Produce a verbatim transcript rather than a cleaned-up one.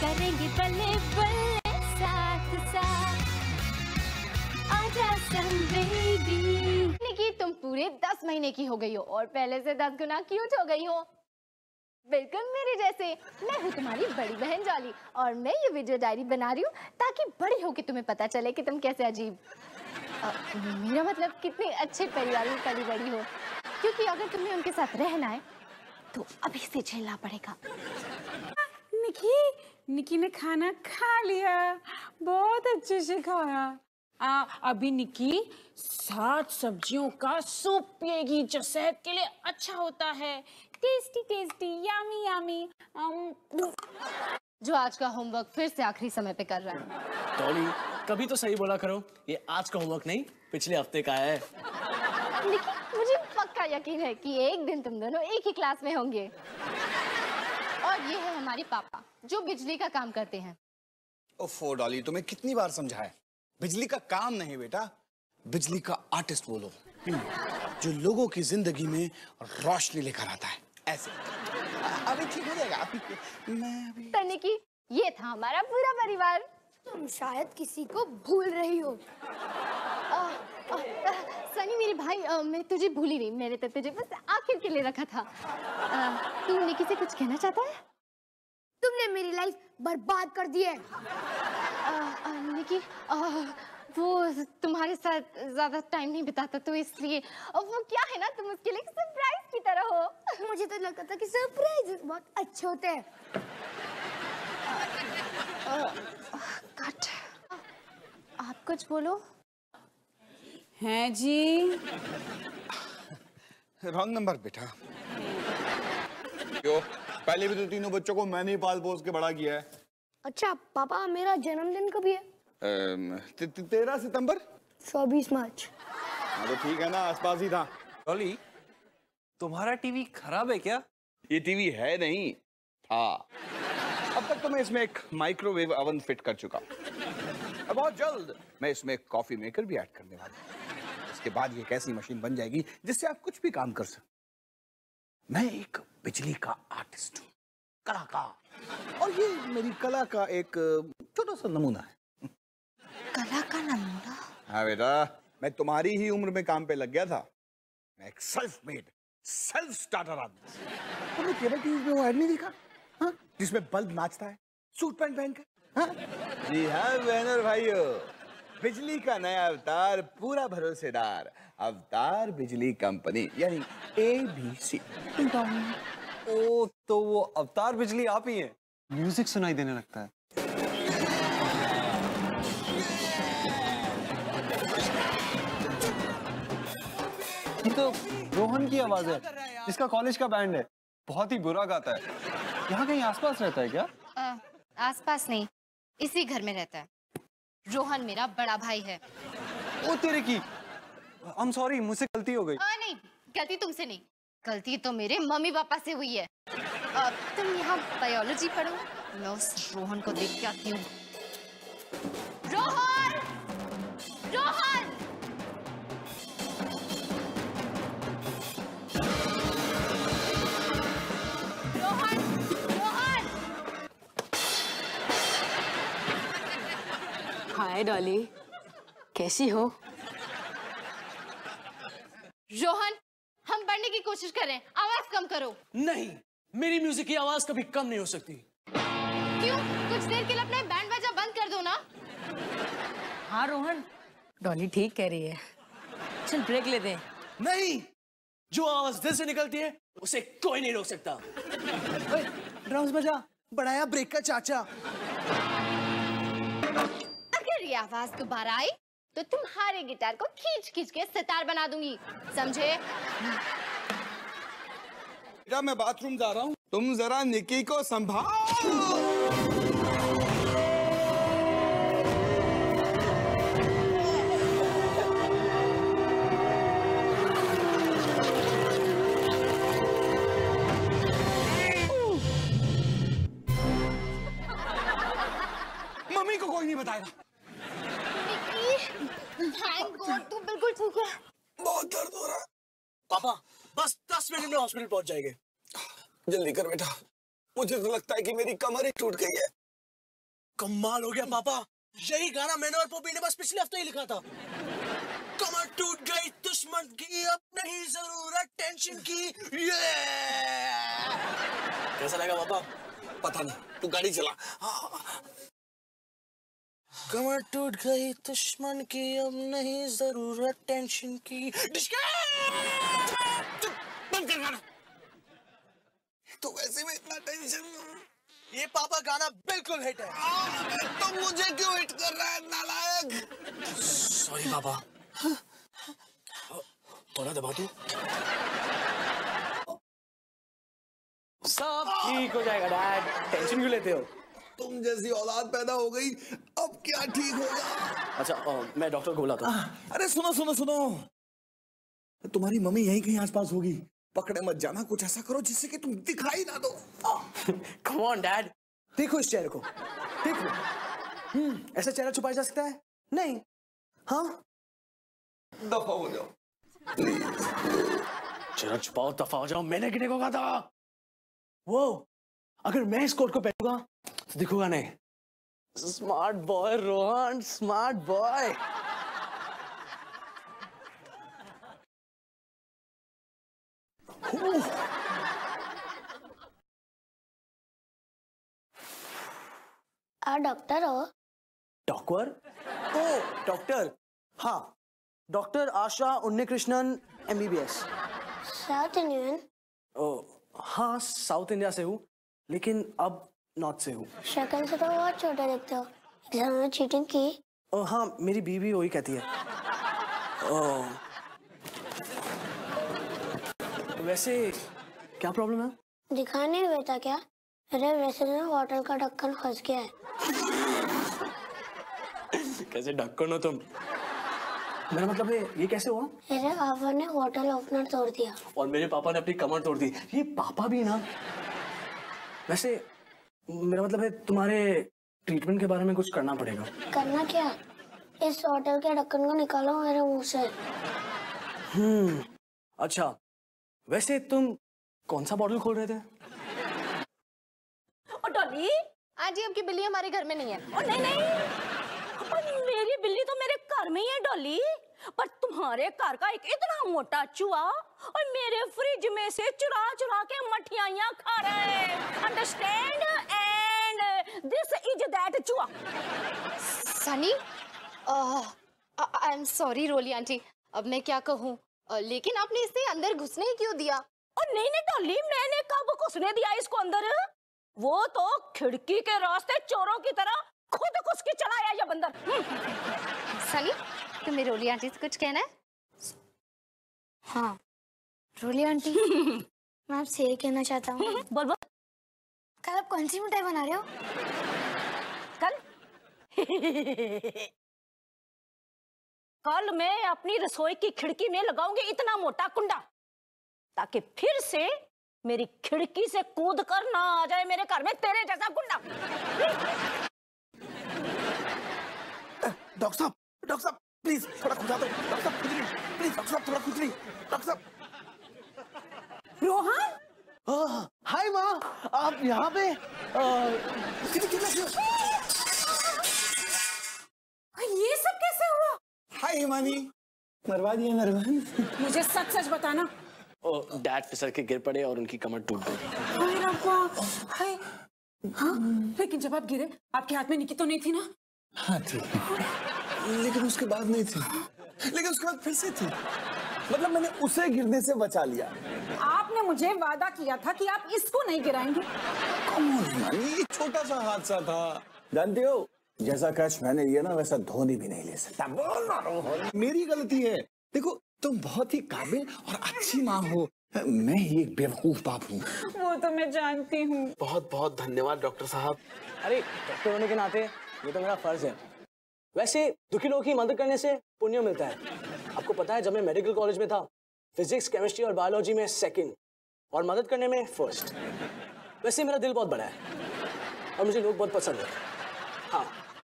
करेंगे बल्ले बल्ले साथ साथ, आजा सन बेबी। निकी तुम पूरे दस महीने की हो गई हो और पहले से दस गुना क्यूट हो गई हो, बिल्कुल मेरे जैसे। मैं हूँ तुम्हारी बड़ी बहन जॉली और मैं ये वीडियो डायरी बना रही हूँ ताकि बड़ी होके तुम्हें पता चले कि तुम कैसे अजीब, आ, मेरा मतलब कितने अच्छे परिवार में पली बड़ी हो, क्योंकि अगर तुम्हें उनके साथ रहना है तो अभी से झेलना पड़ेगा। निकी निकी ने खाना खा लिया, बहुत अच्छे से खाया। आ, अभी निकी सात सब्जियों का सूप पिएगी जो सेहत के लिए अच्छा होता है। Tasty tasty yummy yummy. जो आज का होमवर्क फिर से आखिरी समय पे कर रहा है। डॉली कभी तो सही बोला करो, ये आज का होमवर्क नहीं पिछले हफ्ते का है। लेकिन मुझे पक्का यकीन है कि एक दिन तुम दोनों एक ही क्लास में होंगे। और ये है हमारे पापा जो बिजली का काम करते हैं। ओफो डॉली, तुम्हें कितनी बार समझाया, बिजली का काम नहीं बेटा, बिजली का आर्टिस्ट बोलो, जो लोगों की जिंदगी में रोशनी लेकर आता है। ऐसे अभी ठीक हो जाएगा। अभी मैं अभी तने की ये था हमारा पूरा परिवार। तुम शायद किसी को भूल रही हो। आ, आ, आ, सनी मेरे भाई, आ, मैं तुझे भूली नहीं, मैंने तो तुझे बस आखिर के लिए रखा था। आ, तू निकी से कुछ कहना चाहता है? तुमने मेरी लाइफ बर्बाद कर दी है। आ, आ, निकी आ, वो तुम्हारे साथ ज्यादा टाइम नहीं बिताता तो इसलिए। और वो क्या है ना, तुम उसके लिए सरप्राइज की तरह हो। मुझे तो लगता था कि सरप्राइज बहुत अच्छे होते हैं। कट, आप कुछ बोलो। हैं जी? रॉन्ग नंबर बेटा। क्यों? पहले भी तो तीनों बच्चों को मैंने ही पाल पोस के बड़ा किया है। अच्छा पापा, मेरा जन्मदिन कभी है? ते, ते, तेरह सितंबर चौबीस मार्च। हाँ तो ठीक है ना, आसपास ही था। डॉली तुम्हारा टीवी खराब है क्या? ये टीवी है नहीं था। अब तक तो मैं इसमें एक माइक्रोवेव ओवन फिट कर चुका। अब बहुत जल्द मैं इसमें एक कॉफी मेकर भी ऐड करने वाला हूं। इसके बाद ये एक ऐसी मशीन बन जाएगी जिससे आप कुछ भी काम कर सकते। मैं एक बिजली का आर्टिस्ट हूँ, कलाकार, और ये मेरी कला का एक छोटा सा नमूना है। कला का नमूना? हाँ बेटा, मैं तुम्हारी ही उम्र में काम पे लग गया था। मैं एक सेल्फ मेड सेल्फ स्टार्टर आदमी। तुमने केबल टीवी में वो ऐड नहीं देखा, हाँ? जिसमें बल्ब नाचता है सूट पैंट पहनकर? हाँ? जी हाँ बहनों भाइयों, बिजली का नया अवतार, पूरा भरोसेदार अवतार बिजली कंपनी, यानी ए बी सी। ओ तो वो अवतार बिजली आप ही हैं। म्यूजिक सुनाई देने लगता है। ये तो रोहन की आवाज है, इसका कॉलेज का बैंड है, बहुत ही बुरा गाता है। यहाँ कहीं आसपास रहता है क्या? आ, आसपास नहीं, इसी घर में रहता है। रोहन मेरा बड़ा भाई है। ओ तेरे की, आई एम सॉरी, मुझसे गलती हो गई। आ, नहीं, गलती तुमसे नहीं, गलती तो मेरे मम्मी पापा से हुई है। आ, तुम यहाँ बायोलॉजी पढ़ो, मैं उस रोहन को देख के आती हूँ। रोहन! रोहन! रोहन! रोहन! हाय डॉली, कैसी हो? रोहन, हम पढ़ने की कोशिश कर रहे हैं, आवाज कम करो। नहीं, मेरी म्यूजिक की आवाज कभी कम नहीं हो सकती। क्यों? कुछ देर के लिए अपना बैंड बाजा बंद कर दो ना। हाँ रोहन, डॉली ठीक कह रही है, चल ब्रेक ले दे। नहीं, जो आवाज दिल से निकलती है उसे कोई नहीं रोक सकता। ड्रम्स बजा, बढ़ाया ब्रेक का चाचा। अगर ये आवाज दोबारा आई तो तुम्हारे गिटार को खींच खींच के सितार बना दूंगी, समझे? बेटा मैं बाथरूम जा रहा हूँ, तुम जरा निकी को संभालो। मम्मी को कोई नहीं बताएगा। थैंक गॉड तू बिल्कुल ठीक है। बहुत दर्द हो रहा है। पापा बस दस मिनट में हॉस्पिटल पहुंच जाएंगे। जल्दी कर बेटा, मुझे तो लगता है कि मेरी कमर ही टूट गई है। कमाल हो गया पापा, यही गाना मैंने और पॉपी ने बस पिछले हफ्ते ही लिखा था। कमर टूट गई दुश्मन की, अब नहीं जरूरत टेंशन की। ये कैसा लगा पापा? पता नहीं, तू गाड़ी चला। कमर टूट गई दुश्मन की, अब नहीं जरूरत टेंशन की। बंद कर गाना। तो वैसे में इतना टेंशन। ये पापा गाना बिल्कुल हिट है। तो मुझे क्यों हिट कर रहा है नालायक? सॉरी पापा। थोड़ा दबा दो। सब ठीक हो जाएगा डैड, टेंशन क्यों लेते हो? तुम जैसी औलाद पैदा हो गई, अब क्या ठीक होगा? अच्छा आ, मैं डॉक्टर को बुलाता हूँ। अरे सुनो सुनो सुनो, तुम्हारी मम्मी यहीं कहीं आसपास होगी, पकड़े मत जाना। कुछ ऐसा करो जिससे कि तुम दिखाई ना दो। कम ऑन डैड, देखो इस चेहरे को, देखो। हम्म, ऐसा चेहरा छुपाया जा सकता है? नहीं। हाँ, दफा हो जाओ। चेहरा छुपाओ दफा हो जाओ, मैंने कितने को कहा था? वो अगर मैं इस कोट को पहनूंगा तो दिखूंगा नहीं। Smart boy Rohan, smart boy. आप डॉक्टर हो? डॉक्टर? ओ डॉक्टर, हाँ, doctor Asha Unnikrishnan MBBS. South Indian? Oh हाँ, साउथ इंडिया से हूँ, लेकिन अब नॉर्थ से हूँ। शक्ल से तो बहुत छोटे दिखते हो। एग्जाम में चीटिंग की? ओ हाँ, मेरी बीवी वही कहती है। ओ, वैसे क्या प्रॉब्लम है? दिखाई नहीं देता क्या? अरे वैसे ना होटल का ढक्कन फंस गया है। कैसे ढक्कन हो तुम? मेरा मतलब है, ये कैसे हुआ? मेरे पापा ने होटल ओपनर तोड़ दिया। और मेरे पापा ने अपनी कमर तोड़ दी। ये पापा भी ना। वैसे मेरा मतलब है, तुम्हारे ट्रीटमेंट के बारे में कुछ करना पड़ेगा। करना क्या? इस होटल के ढक्कन को निकालो मेरे मुंह से। हम्म, अच्छा, वैसे तुम कौन सा बॉटल खोल रहे थे? और डॉली, आज ही आपकी बिल्ली हमारे घर में नहीं है। और नहीं नहीं, और मेरी बिल्ली तो मेरे घर में ही है डॉली, पर तुम्हारे घर का एक इतना मोटा चूहा और मेरे फ्रिज में से चुरा चुरा के मठियाइयां खा रहा है। Understand? And this is that चूहा। Sunny, I am sorry Roli aunty, अब मैं क्या कहूँ, uh, लेकिन आपने इसे अंदर घुसने ही क्यों दिया? और नहीं नहीं डॉली, मैंने कब घुसने दिया इसको अंदर? वो तो खिड़की के रास्ते चोरों की तरह खुद घुस के चला आया ये बंदर। सनी, तुम्हें रोली आंटी से कुछ कहना है? हाँ रोली आंटी, मैं आपसे ये कहना चाहता हूँ। बोल बोल। कल आप कौन सी मिठाई बना रहे हो? कल कल मैं अपनी रसोई की खिड़की में लगाऊंगी इतना मोटा कुंडा, ताकि फिर से मेरी खिड़की से कूद कर ना आ जाए मेरे घर में तेरे जैसा गुंडा। डॉक्टर साहब, डॉक्टर साहब प्लीज थोड़ा खुदा दो। डॉक्टर साहब खुजली, प्लीज डॉक्टर साहब थोड़ा खुजली। डॉक्टर साहब। रोहन, हाय माँ, आप यहाँ पे? कितनी कितनी ये सब कैसे हुआ? हाय हिमानी, मरवा दिया नरवन। मुझे सच सच बताना। ओ, डैड फिसल के गिर पड़े और उनकी कमर टूट गई। हाय रब्बा, हाय। हाँ, लेकिन जब आप गिरे, आपके हाथ में निकी तो नहीं थी ना? हाँ थी, लेकिन उसके बाद नहीं थी। लेकिन उसके बाद फिर से थी। मतलब मैंने उसे गिरने से बचा लिया। आपने मुझे वादा किया था कि आप इसको नहीं गिराएंगे। ये छोटा सा हादसा था, जानते हो, जैसा कैच मैंने लिया ना वैसा धोनी भी नहीं ले सकता। बोल ना रोहन, मेरी गलती है। देखो तुम बहुत ही काबिल और अच्छी माँ हो, मैं ही एक बेवकूफ बाप हूँ। वो तो मैं जानती हूँ। बहुत बहुत धन्यवाद डॉक्टर साहब। अरे डॉक्टर होने के नाते ये तो मेरा फर्ज है। वैसे दुखी लोगों की मदद करने से पुण्य मिलता है। आपको पता है, जब मैं मेडिकल कॉलेज में था, फिजिक्स, केमिस्ट्री और बायोलॉजी में सेकंड और मदद करने में फर्स्ट। वैसे मेरा दिल बहुत बड़ा है और मुझे लोग बहुत पसंद है। हाँ,